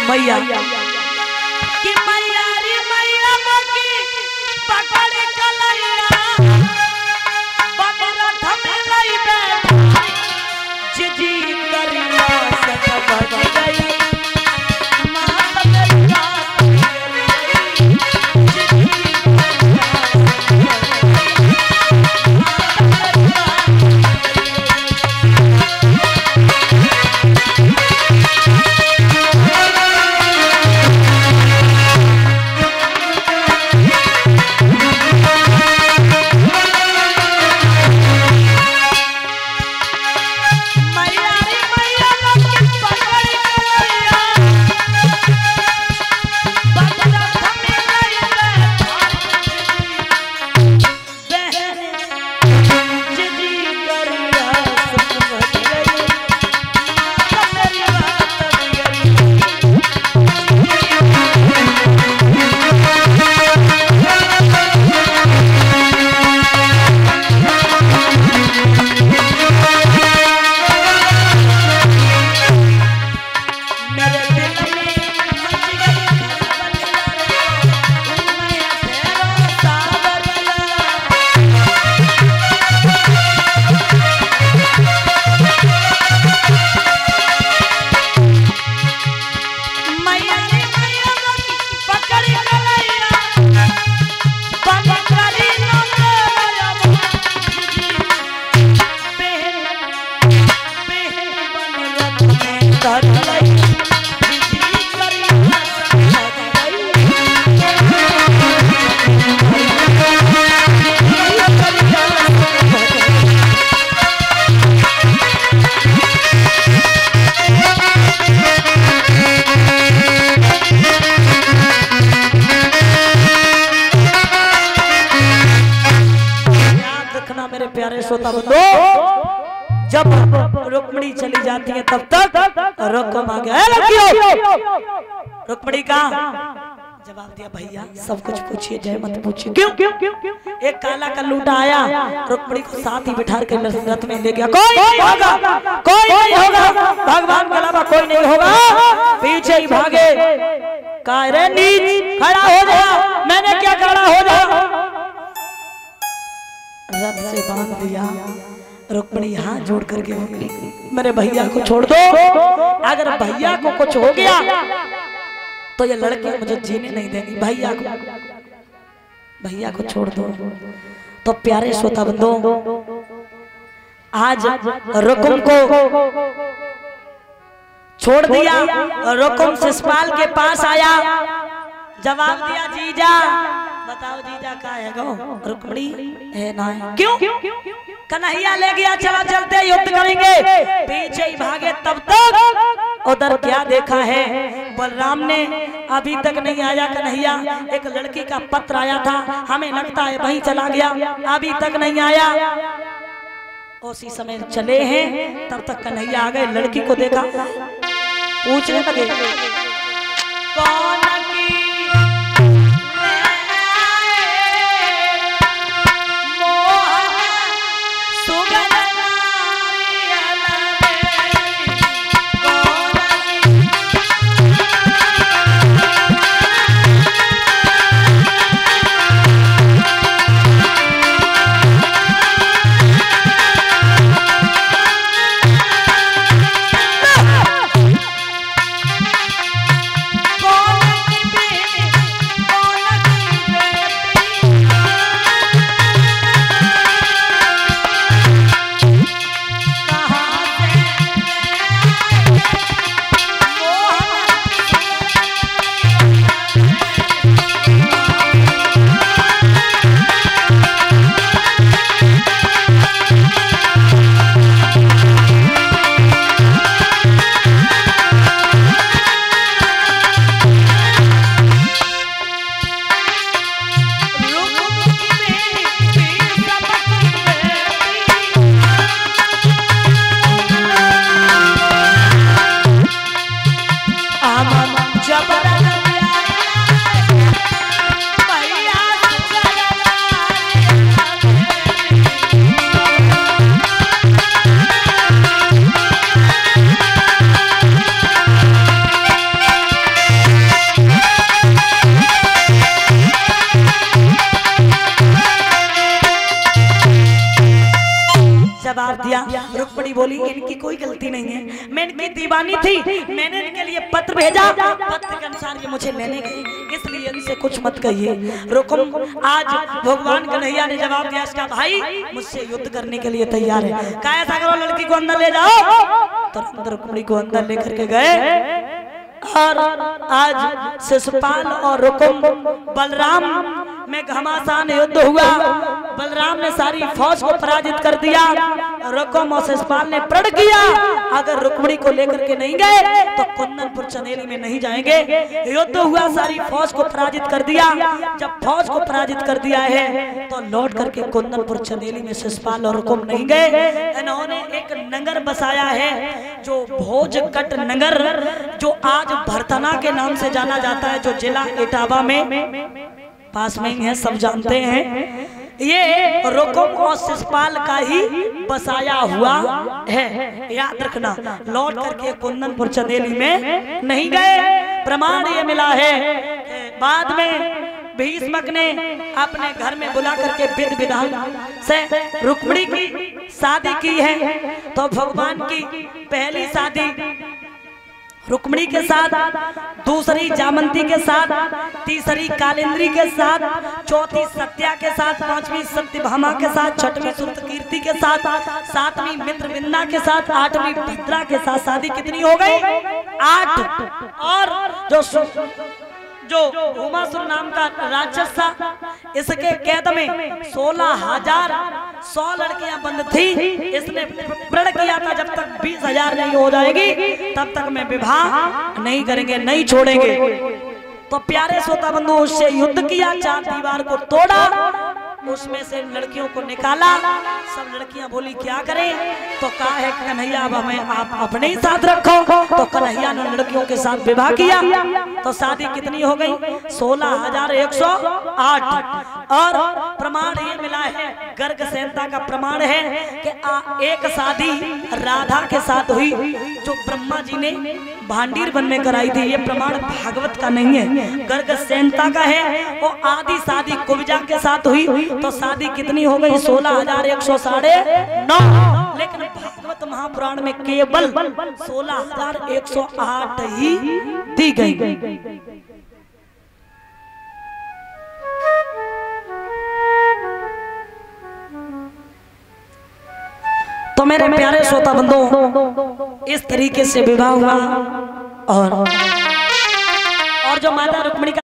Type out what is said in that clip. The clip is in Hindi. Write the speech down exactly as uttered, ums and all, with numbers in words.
मैया कि मैया रे मैया मोकी पकड़ कलैया बबरथ में लई बैठा जी करिया सत बज गई मात करिया श्रोता बंधु, जब रुक्मिणी चली जाती है तब तक रुक्म आ गया। रुक्मिणी का जवाब दिया, भैया सब कुछ पूछिए, जय मत पूछिए। क्यों क्यों क्यों क्यों एक काला का लूटा आया, रुक्मिणी को साथ ही बिठा के रथ में ले गया। कोई नहीं होगा, कोई नहीं होगा, भगवान के अलावा कोई नहीं होगा। पीछे ही भागे, कहा रे नीच, खड़ा हो जा। मैंने क्या खड़ा हो जा, रथ से बांध दिया। रुक्मिणी हाथ जोड़ करके बोली, मेरे भैया को छोड़ दो, अगर भैया को कुछ हो गया तो ये लड़की मुझे जीने नहीं देगी। भैया को भैया को छोड़ दो। तो प्यारे श्रोता बंधु, आज रुकुम को छोड़ दिया। रुकुम शिशुपाल के पास आया, जवाब दिया, जीजा बताओ जीजा का है गो? रुक्मिणी है ना है। क्यों? कन्हैया ले गया, चला चलते युद्ध करेंगे। पीछे ही भागे, तब तक उधर क्या देखा है, बलराम ने अभी तक नहीं आया कन्हैया। एक लड़की का पत्र आया था, हमें लगता है वहीं चला गया, अभी तक नहीं आया। उसी समय चले हैं, तब तक कन्हैया आ गए। लड़की को देखा, पूछने लगे कौन कौन रुक्मिणी बोली इनकी कोई गलती नहीं है, मैं इनकी दीवानी थी, मैंने इनके लिए पत्र भेजा, पत्र के अनुसार ये मुझे लेने गए, इसलिए इनसे कुछ मत कहिए। रुकुम आज भगवान कन्हैया ने जवाब दिया इसका भाई मुझसे युद्ध करने के लिए तैयार है। कहा ऐसा करो लड़की को अंदर ले जाओ। तो रुक्मिणी को अंदर लेकर के गए और आज शिशुपाल और रुकुम बलराम में घमासान युद्ध हुआ। बलराम ने सारी फौज को पराजित कर दिया। रुकुम और शिशुपाल ने प्रण किया अगर रुक्मिणी को लेकर के नहीं गए तो कुंदनपुर चंदेली में नहीं जाएंगे। युद्ध हुआ, सारी फौज को पराजित कर दिया। जब फौज को पराजित कर दिया है तो लौट करके कुंदनपुर चंदेली में शिशुपाल और रुकुम नहीं गए। इन्होंने एक नगर बसाया है जो भोजकट नगर, जो आज भरतना के नाम से जाना जाता है, जो जिला इटावा में पास में ही है, सब जानते हैं। ये रुकुम और शिशुपाल का ही बसाया हुआ है, याद रखना। लौट करके कुंदनपुर चंदेली में नहीं गए। प्रमाण ये मिला है बाद में भीष्मक ने अपने घर में बुला करके विध विधान से रुक्मिणी की शादी की है। तो भगवान की पहली शादी रुक्मिणी के साथ, दूसरी जामंती के साथ, तीसरी कालिंद्री के साथ, चौथी सत्या के साथ, पांचवी सत्यभामा के साथ, छठवीं सुरतकीर्ति के साथ, सातवीं मित्रविंदा के साथ, आठवीं भद्रा के साथ शादी कितनी हो गई? आठ। और जो जो उमासुर नाम का राक्षस था, इसके कैद में सोलह हजार सौ लड़कियां बंद थी। इसने प्रण किया था जब तक बीस हजार नहीं हो जाएगी तब तक मैं विवाह नहीं करेंगे, नहीं छोड़ेंगे। तो प्यारे श्रोता बंधु उससे युद्ध किया, चार दीवार को तोड़ा, उसमें से लड़कियों को निकाला। सब लड़कियां बोली क्या करें? तो कहा है कन्हैया अब हमें आप अपने ही साथ रखो। तो कन्हैया ने लड़कियों के साथ विवाह किया। तो शादी कितनी हो गई? सोलह हजार एक सौ आठ। और प्रमाण ये मिला है, गर्ग संहिता का प्रमाण है कि आ, एक शादी राधा के साथ हुई जो ब्रह्मा जी ने भांडीर वन में कराई थी। ये प्रमाण भागवत का नहीं है, गर्ग संहिता का है। वो आदि शादी कुब्जा के साथ हुई। तो शादी कितनी हो गई? सोलह हजार एक सौ साढ़े नौ। लेकिन भागवत महापुराण में केवल सोलह हजार एक सौ आठ ही दी गई। तो मेरे प्यारे श्रोता बंधुओं इस तरीके से विवाह हुआ। और और जो माता रुक्मिणी